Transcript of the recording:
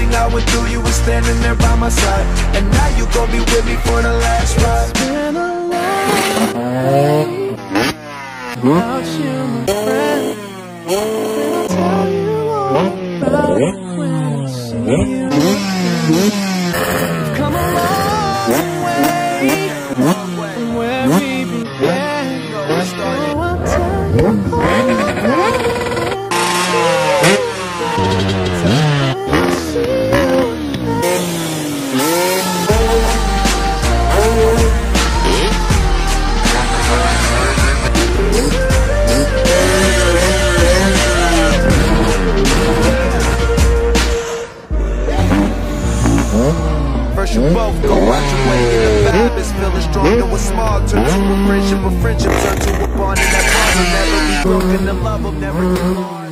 everything I went through, you were standing there by my side. And now you gon' be with me for the last ride. It's been a long day without you, my friend. I'll tell you all about it when I see you again. We've come a long way from where we began. Oh, I'll tell you all. First you both go out your way, and the vibe is feeling strong. Though it's small, turn to a friendship turn to a bond, and that bond will never be broken. The love will never get lost.